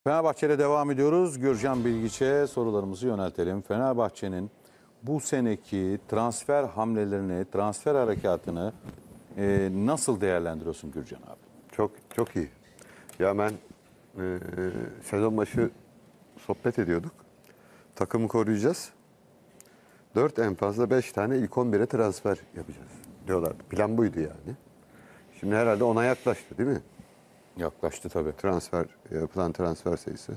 Fenerbahçe'yle devam ediyoruz. Gürcan Bilgiç'e sorularımızı yöneltelim. Fenerbahçe'nin bu seneki transfer hamlelerini, transfer harekatını nasıl değerlendiriyorsun Gürcan abi? Çok iyi. Ya ben sezon başı sohbet ediyorduk. Takımı koruyacağız. 4 en fazla 5 tane ilk 11'e transfer yapacağız diyorlardı. Plan buydu yani. Şimdi herhalde ona yaklaştı değil mi? Yaklaştı tabii. Yapılan transfer sayısı.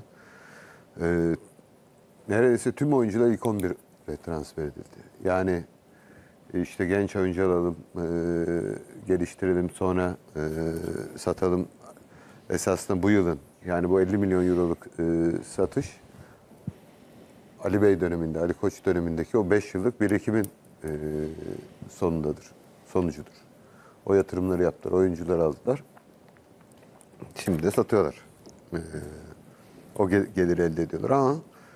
Neredeyse tüm oyuncular ilk 11'e transfer edildi. Yani işte genç oyuncu alalım, geliştirelim, sonra satalım. Esasında bu yılın, yani bu 50 milyon euroluk satış, Ali Bey döneminde, Ali Koç dönemindeki o 5 yıllık birikimin sonucudur. O yatırımları yaptılar, oyuncuları aldılar. Şimdi de satıyorlar. O geliri elde ediyorlar ama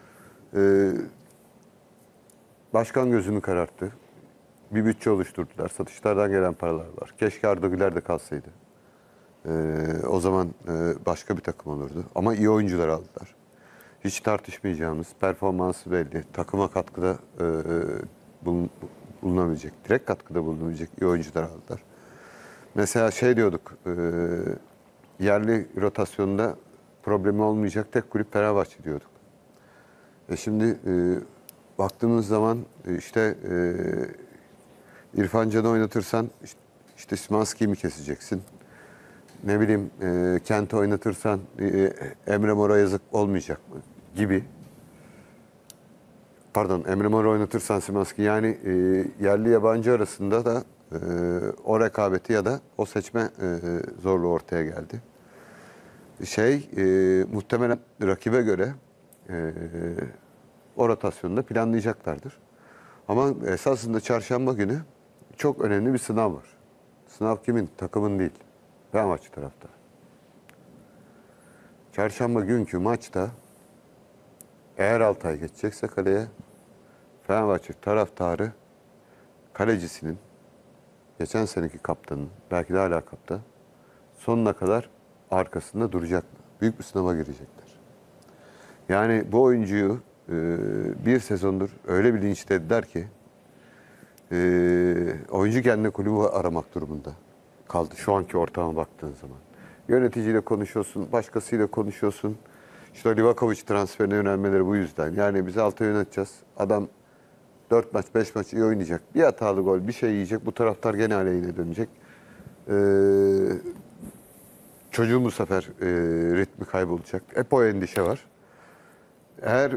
başkan gözünü kararttı. Bir bütçe oluşturdular. Satışlardan gelen paralar var. Keşke Arda Güler de kalsaydı. O zaman başka bir takım olurdu. Ama iyi oyuncular aldılar. Hiç tartışmayacağımız, performansı belli, takıma katkıda bulunabilecek, direkt katkıda bulunabilecek iyi oyuncular aldılar. Mesela şey diyorduk, yerli rotasyonda problemi olmayacak tek kulüp Fenerbahçe diyorduk. Şimdi baktığımız zaman işte İrfan Can'ı oynatırsan işte Szymański'yi mi keseceksin? Ne bileyim Kent'i oynatırsan Emre Mor'a yazık olmayacak mı? Gibi. Pardon, Emre Mor'u oynatırsan Szymański, yani yerli yabancı arasında da o rekabeti ya da o seçme zorluğu ortaya geldi. Muhtemelen rakibe göre o rotasyonu da planlayacaklardır. Ama esasında çarşamba günü çok önemli bir sınav var. Sınav kimin? Takımın değil. Fenerbahçe taraftarı. Çarşamba günkü maçta eğer Altay geçecekse kaleye, Fenerbahçe taraftarı kalecisinin, geçen seneki kaptanın, belki de hala kaptan, sonuna kadar arkasında duracak mı? Büyük bir sınava girecekler. Yani bu oyuncuyu bir sezondur öyle bir linçlediler ki oyuncu kendine kulübü aramak durumunda kaldı şu anki ortama baktığın zaman. Yöneticiyle konuşuyorsun, başkasıyla konuşuyorsun. İşte Livakovic transferine yönelmeleri bu yüzden. Yani biz Altay'ı yöneteceğiz. Adam 4 maç, 5 maç iyi oynayacak. Bir hatalı gol, bir şey yiyecek. Bu taraftar gene aleyhine dönecek. Çocuğun bu sefer ritmi kaybolacak. Hep o endişe var. Eğer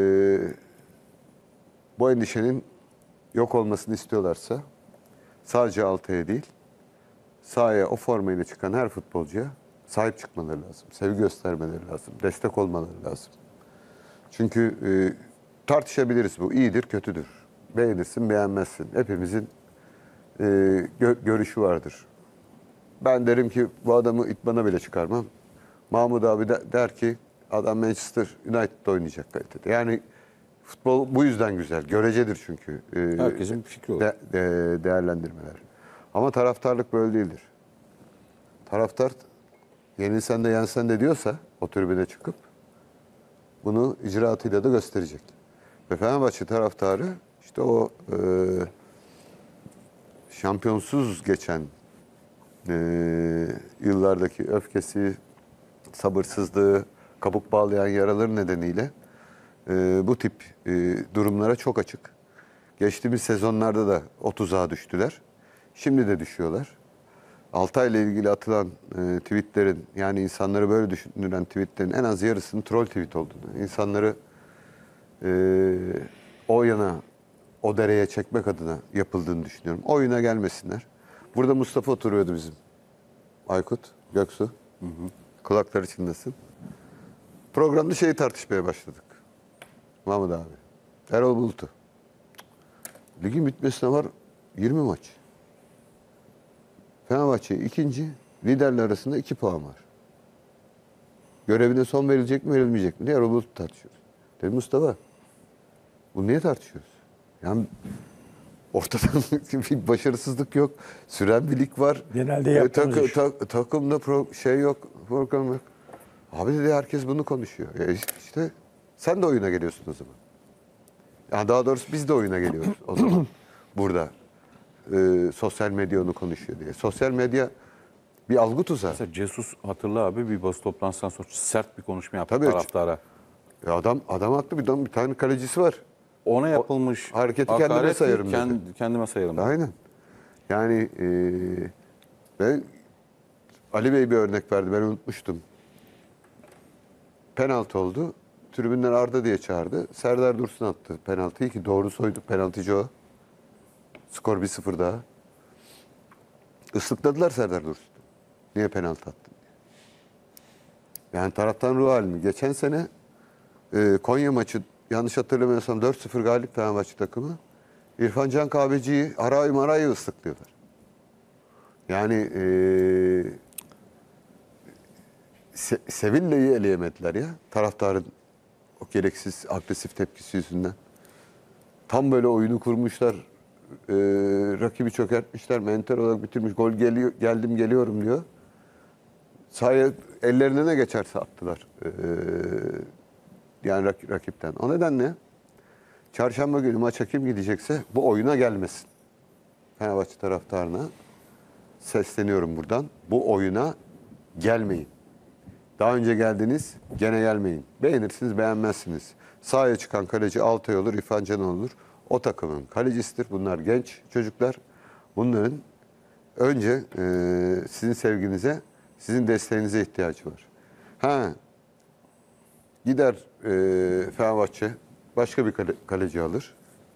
bu endişenin yok olmasını istiyorlarsa sadece Altay'a değil, sahaya o formayla çıkan her futbolcuya sahip çıkmaları lazım. Sevgi göstermeleri lazım. Destek olmaları lazım. Çünkü tartışabiliriz bu. İyidir, kötüdür. Beğenirsin, beğenmezsin. Hepimizin görüşü vardır. Ben derim ki bu adamı idmana bile çıkarmam. Mahmut abi der ki adam Manchester United'da oynayacak kalitede. Yani futbol bu yüzden güzel. Görecedir çünkü. Herkesin bir fikri olur. Değerlendirmeler. Ama taraftarlık böyle değildir. Taraftar yenilsen de yensen de diyorsa o tribüne çıkıp bunu icraatıyla da gösterecek. Ve Fenerbahçe taraftarı işte o şampiyonsuz geçen yıllardaki öfkesi, sabırsızlığı, kabuk bağlayan yaraları nedeniyle bu tip durumlara çok açık. Geçtiğimiz sezonlarda da o tuzağa düştüler. Şimdi de düşüyorlar. Altay'la ilgili atılan tweetlerin, yani insanları böyle düşündüren tweetlerin en az yarısının troll tweet olduğunu, insanları o yana, o dereye çekmek adına yapıldığını düşünüyorum. Oyuna gelmesinler. Burada Mustafa oturuyordu bizim. Aykut, Göksu. Hı hı. Kulakları çınlasın. Programda şeyi tartışmaya başladık. Mahmut abi. Erol Bulut'u. Ligin bitmesine var 20 maç. Fenerbahçe ikinci, liderler arasında 2 puan var. Görevine son verilecek mi, verilmeyecek mi diye Erol Bulut'u tartışıyoruz. Dedim Mustafa, bunu niye tartışıyoruz? Yani ortada bir başarısızlık yok. Süren bir lig var. Genelde yaptığımız iş. Takımda şey yok, program yok. Abi dedi herkes bunu konuşuyor. İşte sen de oyuna geliyorsun o zaman. Yani daha doğrusu biz de oyuna geliyoruz o zaman. Burada. Sosyal medya onu konuşuyor diye. Sosyal medya bir algı tuzağı. Mesela Jesus hatırla abi bir basın toplantısından sonra sert bir konuşma yaptı Tabii. taraftara. Adam haklı, bir tane kalecisi var. Ona yapılmış hareketi kendime hakareti sayarım dedi. kendime sayarım. Aynen. Yani ben Ali Bey bir örnek verdi. Ben unutmuştum. Penaltı oldu. Tribünler Arda diye çağırdı. Serdar Dursun attı penaltıyı ki doğru soydu. Penaltıcı o. Skor 1-0 daha. Islıkladılar Serdar Dursun. Niye penaltı attın diye. Yani taraftan ruh halini. Geçen sene Konya maçı yanlış hatırlamıyorsam 4-0 galip Fenerbahçe takımı. İrfan Can Kahveci'yi Maray'ı ıslıklıyorlar. Yani Sevilla'yı eleyemediler ya. Taraftarın o gereksiz agresif tepkisi yüzünden. Tam böyle oyunu kurmuşlar. Rakibi çökertmişler. Mental olarak bitirmiş. Gol geliyor, geldim geliyorum diyor. Sahaya ellerine ne geçerse attılar. Yani rakipten. O nedenle çarşamba günü maça kim gidecekse bu oyuna gelmesin. Fenerbahçe taraftarına sesleniyorum buradan. Bu oyuna gelmeyin. Daha önce geldiniz, gene gelmeyin. Beğenirsiniz, beğenmezsiniz. Sahaya çıkan kaleci Altay olur, İrfan Can olur. O takımın kalecisidir. Bunlar genç çocuklar. Bunların önce sizin sevginize, sizin desteğinize ihtiyacı var. Gider Fenerbahçe başka bir kaleci alır.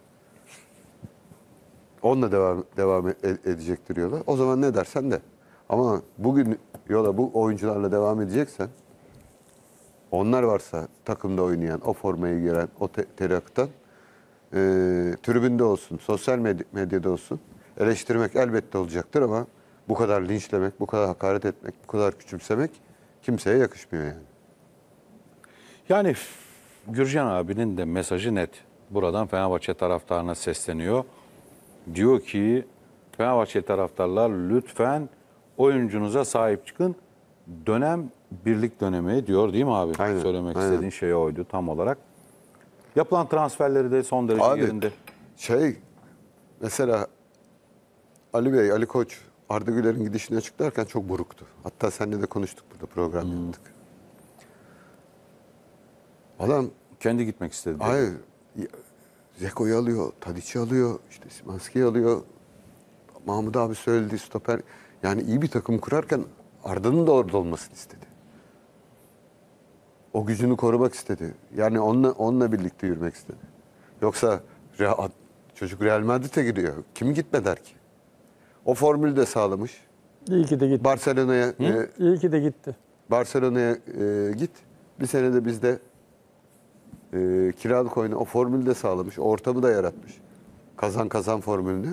Onunla devam edecektir yola. O zaman ne dersen de. Ama bugün yola bu oyuncularla devam edeceksen, onlar varsa takımda oynayan, o formayı giren, o teri akıtan, tribünde olsun, sosyal medyada olsun, eleştirmek elbette olacaktır ama bu kadar linçlemek, bu kadar hakaret etmek, bu kadar küçümsemek kimseye yakışmıyor yani. Yani Gürcan abinin de mesajı net. Buradan Fenerbahçe taraftarına sesleniyor. Diyor ki Fenerbahçe taraftarlar lütfen oyuncunuza sahip çıkın. Dönem birlik dönemi diyor değil mi abi? Aynen, Söylemek aynen. istediğin şey oydu tam olarak. Yapılan transferleri de son derece Abi, yerinde. Mesela Ali Bey, Ali Koç, Arda Güler'in gidişini açıklarken çok buruktu. Hatta seninle de konuştuk burada, program yaptık. Adam Kendi gitmek istedi. hayır, Zeko'yu alıyor, Tadiç'i alıyor, işte Szymański'yi alıyor. Mahmut abi söyledi, stoper. Yani iyi bir takım kurarken Arda'nın da orada olmasını istedi. O gücünü korumak istedi. Yani onunla birlikte yürümek istedi. Yoksa çocuk Real Madrid'e gidiyor. Kim gitme der ki? O formülü de sağlamış. İyi ki de gitti. Barcelona'ya İyi ki de gitti. Barcelona'ya git. Bir sene de bizde kiralık oyna. O formülü de sağlamış. O ortamı da yaratmış. Kazan formülünü.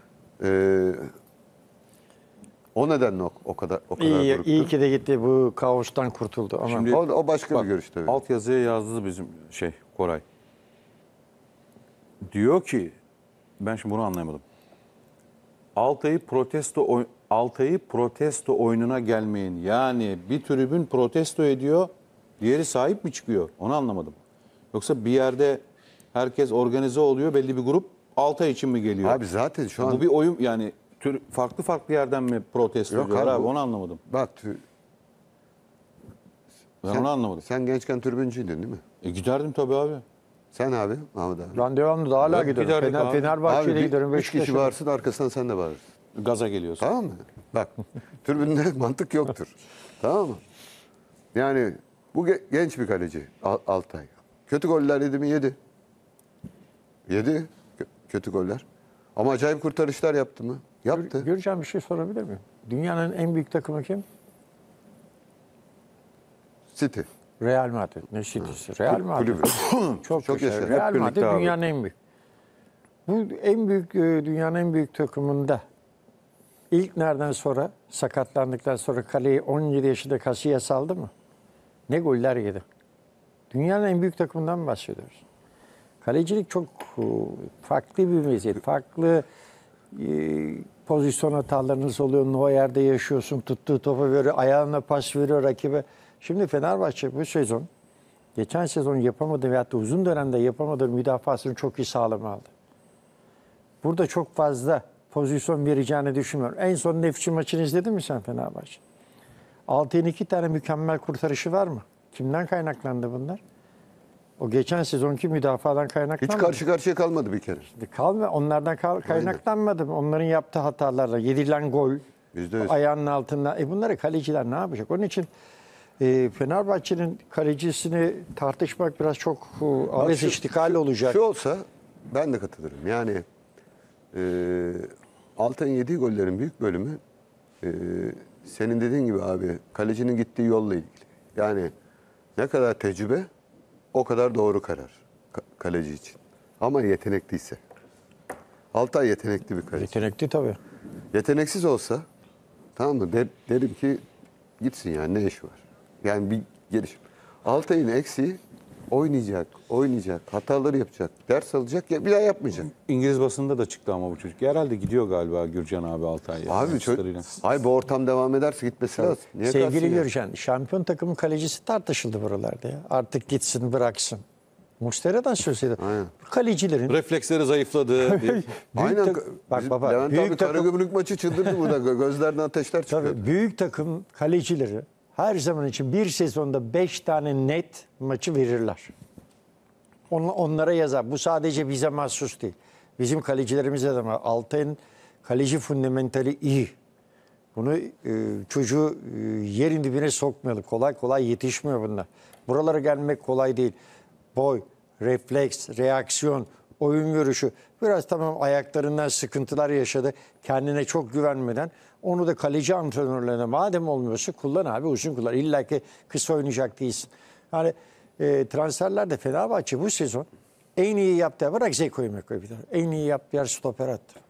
O nedenle o kadar İyi, buruktu. iyi ki de gitti. Bu kaostan kurtuldu. Ama Şimdi- O başka Bak, bir görüş tabii. alt yazıya yazdı bizim Koray. Diyor ki ben şimdi bunu anlayamadım. Altay'ı protesto oyununa gelmeyin. Yani bir tribün protesto ediyor, diğeri sahip mi çıkıyor? Onu anlamadım. Yoksa bir yerde herkes organize oluyor, belli bir grup Altay için mi geliyor? Abi zaten şu an Bu bir oyun yani farklı yerden mi protesto Yok ediyorlar abi, abi? Onu anlamadım. bak Ben onu anlamadım. sen gençken tribüncüydün değil mi? Giderdim tabii abi. Sen abi, Mahmut abi. ben devamlı da hala Evet, gidiyorum. giderdik abi. Fenerbahçe'ye Abi gidiyorum. 3 kişi Beşiktaş'a. varsın, arkasından sen de varsın. Gaza geliyorsun. Tamam mı? Bak, tribünde mantık yoktur. Tamam mı? Yani bu genç bir kaleci Altay. Kötü goller yedi mi? Yedi. Yedi kötü goller. Ama acayip kurtarışlar yaptı mı? Yaptı. Gürcan bir şey sorabilir miyim? Dünyanın en büyük takımı kim? City. Real Madrid. Ne City'si? Real Madrid. Kulübü. Çok Çok yaşa. yaşa. Real Hep Madrid birlikte abi. dünyanın en büyük. Bu en büyük dünyanın en büyük takımında ilk nereden sonra sakatlandıktan sonra kaleyi 17 yaşında Casillas aldı mı? Ne goller yedi. Dünyanın en büyük takımından bahsediyoruz. Kalecilik çok farklı bir meziyet. Farklı pozisyon hatalarınız oluyor. O yerde yaşıyorsun. Tuttuğu topu veriyor. Ayağına pas veriyor rakibe. Şimdi Fenerbahçe bu sezon geçen sezon yapamadığı veyahut da uzun dönemde yapamadığı müdafasını çok iyi sağlama aldı. Burada çok fazla pozisyon vereceğini düşünmüyorum. En son Nefçi maçını izledin mi sen Fenerbahçe? Altay'ın 2 tane mükemmel kurtarışı var mı? Kimden kaynaklandı bunlar? O geçen sezonki müdafadan Hiç kaynaklanmadı. karşı karşıya kalmadı bir kere. Onlardan kaynaklanmadı mı? Onların yaptığı hatalarla yedilen gol, %100. ayağının altında. Bunları kaleciler ne yapacak? Onun için Fenerbahçe'nin kalecisini tartışmak biraz çok abes iştikal olacak. Şu olsa ben de katılırım. Yani Altay'ın yediği gollerin büyük bölümü senin dediğin gibi abi kalecinin gittiği yolla ilgili. Yani ne kadar tecrübe o kadar doğru karar kaleci için. Ama yetenekliyse. Altay yetenekli bir kaleci. Yetenekli tabii. Yeteneksiz olsa tamam mı derim ki gitsin yani ne işi var. Yani bir gelişim. Altay'ın eksiği oynayacak, hataları yapacak, ders alacak, bir daha yapmayacak. İngiliz basında da çıktı ama bu çocuk. Herhalde gidiyor galiba Gürcan abi Altay'a. Abi bu ortam devam ederse gitmesi lazım. Niye kalsın Sevgili ya? Gürcan, şampiyon takımın kalecisi tartışıldı buralarda ya. Artık gitsin, bıraksın. Muslera'dan söz ediyor. Aynen. Kalecilerin Refleksleri zayıfladı. Aynen. Bak baba, Levent büyük abi takım, Karagümrük maçı çıldırdı burada. Gözlerden ateşler çıkıyor. tabii, büyük takım kalecileri her zaman için bir sezonda 5 tane net maçı verirler. Onlara yazar. Bu sadece bize mahsus değil. Bizim kalecilerimize de var. Altay'ın kaleci fundamentali iyi. Bunu çocuğu yerin dibine sokmayalım. Kolay kolay yetişmiyor bunlar. Buralara gelmek kolay değil. Boy, refleks, reaksiyon, oyun görüşü. Biraz tamam ayaklarından sıkıntılar yaşadı. Kendine çok güvenmeden. Onu da kaleci antrenörlerine madem olmuyorsa kullan abi, uzun kullan. İlla ki kısa oynayacak değilsin. Yani transferlerde Fenerbahçe bu sezon en iyi yaptığı, bırak Zeko'yu Meko'yu bir tane. En iyi yaptığı yer stoper attı.